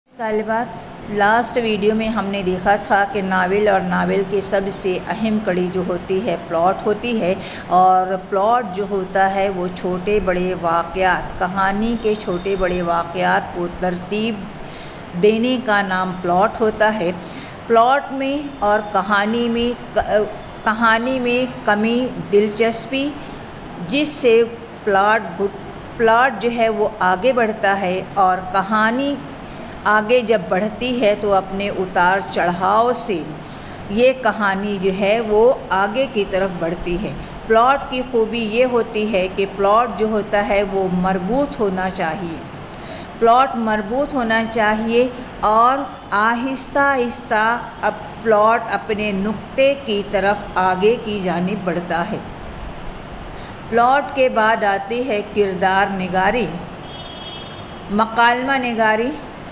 طالبات، last video میں ہم نے دیکھا تھا کہ ناول اور ناول کی سب سے اہم کڑی جو ہوتی ہے پلاٹ ہوتی ہے، اور پلاٹ جو ہوتا ہے وہ چھوٹے بڑے واقعات، کہانی کے چھوٹے بڑے واقعات کو ترتیب دینے کا نام پلاٹ ہوتا ہے۔ پلاٹ میں اور کہانی میں کمی دلچسپی، جس سے پلاٹ جو ہے وہ آگے بڑھتا ہے، اور کہانی آگے جب بڑھتی ہے تو اپنے اتار چڑھاؤ سے یہ کہانی جو ہے وہ آگے کی طرف بڑھتی ہے۔ پلاٹ کی خوبی یہ ہوتی ہے کہ پلاٹ جو ہوتا ہے وہ مربوط ہونا چاہیے، اور آہستہ آہستہ پلاٹ اپنے نقطے کی طرف آگے کی جانب بڑھتا ہے۔ پلاٹ کے بعد آتی ہے کردار نگاری، مکالمہ نگاری۔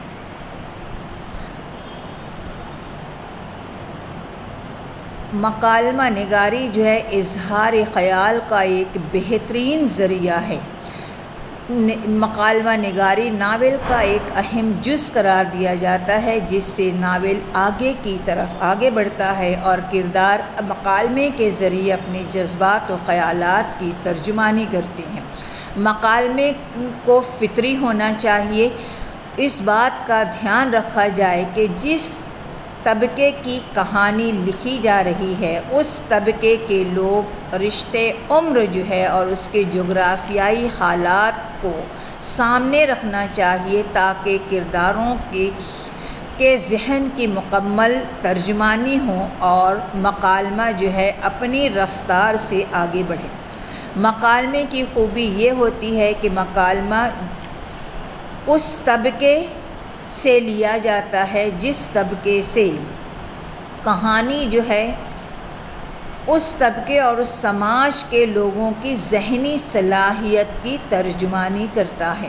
مکالمہ نگاری جو ہے اظہار خیال کا ایک بہترین ذریعہ ہے۔ مکالمہ نگاری ناول کا ایک اہم جز قرار دیا جاتا ہے، جس سے ناول آگے کی طرف آگے بڑھتا ہے، اور کردار مکالمے کے ذریعے اپنے جذبات و خیالات کی ترجمانی کرتے ہیں۔ مکالمے کو فطری ہونا چاہیے۔ اس بات کا دھیان رکھا جائے کہ جس طبقے کی کہانی لکھی جا رہی ہے، اس طبقے کے لوگ رشتے عمر جو ہے اور اس کے جغرافیائی حالات کو سامنے رکھنا چاہیے، تاکہ کرداروں کے ذہن کی مکمل ترجمانی ہو اور مکالمہ جو ہے اپنی رفتار سے آگے بڑھے۔ مکالمے کی خوبی یہ ہوتی ہے کہ مکالمہ اس طبقے سے لیا جاتا ہے جس طبقے سے کہانی جو ہے اس طبقے اور اس سماج کے لوگوں کی ذہنی صلاحیت کی ترجمانی کرتا ہے۔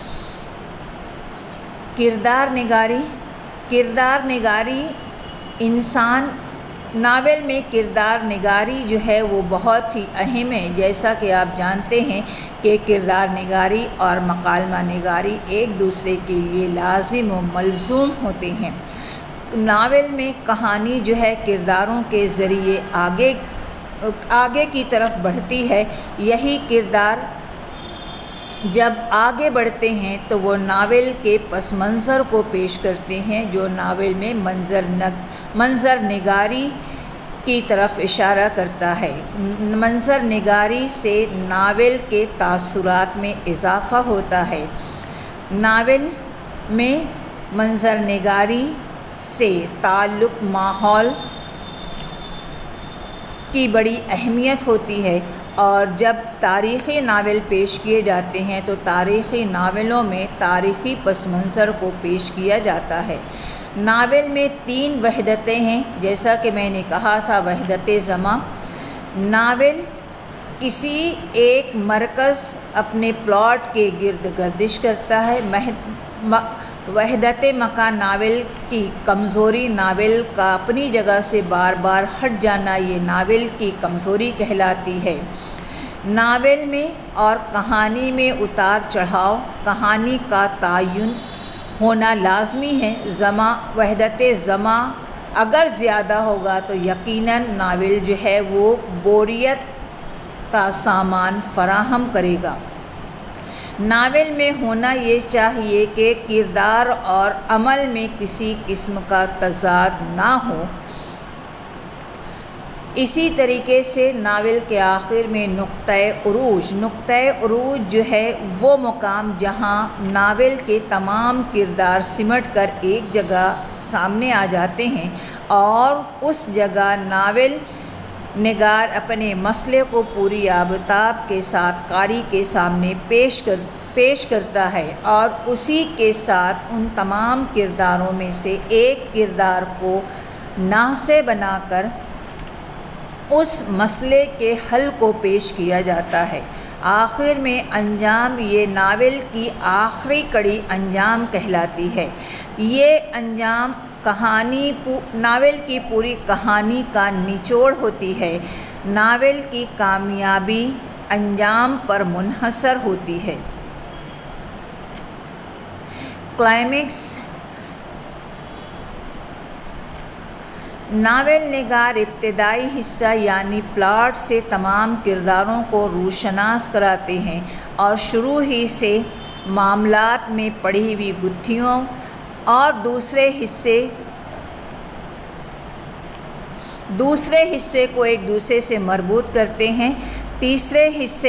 کردار نگاری ناول میں کردار نگاری جو ہے وہ بہت ہی اہم ہے۔ جیسا کہ آپ جانتے ہیں کہ کردار نگاری اور مکالمہ نگاری ایک دوسرے کے لیے لازم و ملزوم ہوتے ہیں۔ ناول میں کہانی جو ہے کرداروں کے ذریعے آگے کی طرف بڑھتی ہے۔ یہی کردار جب آگے بڑھتے ہیں تو وہ ناول کے پس منظر کو پیش کرتے ہیں، جو ناول میں منظر نگاری کی طرف اشارہ کرتا ہے۔ منظر نگاری سے ناول کے تاثرات میں اضافہ ہوتا ہے۔ ناول میں منظر نگاری سے تعلق ماحول کی بڑی اہمیت ہوتی ہے، اور جب تاریخی ناول پیش کیے جاتے ہیں تو تاریخی ناولوں میں تاریخی پس منظر کو پیش کیا جاتا ہے۔ ناول میں 3 وحدتیں ہیں، جیسا کہ میں نے کہا تھا، وحدت زمان۔ ناول کسی ایک مرکز اپنے پلاٹ کے گرد گردش کرتا ہے۔ وحدت مکان ناول کی کمزوری، ناول کا اپنی جگہ سے بار بار ہٹ جانا، یہ ناول کی کمزوری کہلاتی ہے۔ ناول میں اور کہانی میں اتار چڑھاؤ، کہانی کا تعین ہونا لازمی ہے۔ وحدت زمان اگر زیادہ ہوگا تو یقیناً ناول جو ہے وہ بوریت کا سامان فراہم کرے گا۔ ناول میں ہونا یہ چاہیے کہ کردار اور عمل میں کسی قسم کا تضاد نہ ہو۔ اسی طریقے سے ناول کے آخر میں نقطۂ عروج جو ہے وہ مقام جہاں ناول کے تمام کردار سمٹ کر ایک جگہ سامنے آ جاتے ہیں، اور اس جگہ ناول نگار اپنے مسئلے کو پوری آبتاب کے ساتھ قاری کے سامنے پیش کرتا ہے، اور اسی کے ساتھ ان تمام کرداروں میں سے ایک کردار کو ناصح بنا کر اس مسئلے کے حل کو پیش کیا جاتا ہے۔ آخر میں انجام، یہ ناول کی آخری کڑی انجام کہلاتی ہے۔ یہ انجام ناول کی پوری کہانی کا نچوڑ ہوتی ہے۔ ناول کی کامیابی انجام پر منحصر ہوتی ہے۔ کلائمیکس ناول نگار ابتدائی حصہ یعنی پلاٹ سے تمام کرداروں کو روشناس کراتے ہیں اور شروع ہی سے معاملات میں پڑی ہوئی گتھیوں اور دوسرے حصے کو ایک دوسرے سے مربوط کرتے ہیں۔ تیسرے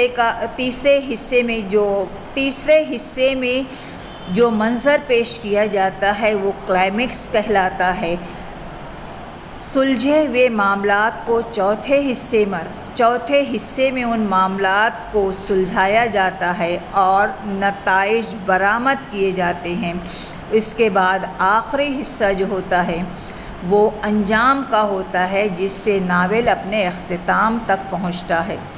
حصے میں جو منظر پیش کیا جاتا ہے وہ کلائمیکس کہلاتا ہے۔ سلجھے ہوئے معاملات کو چوتھے حصے میں ان معاملات کو سلجھایا جاتا ہے اور نتائج برآمد کیے جاتے ہیں۔ اس کے بعد آخری حصہ جو ہوتا ہے وہ انجام کا ہوتا ہے، جس سے ناول اپنے اختتام تک پہنچتا ہے۔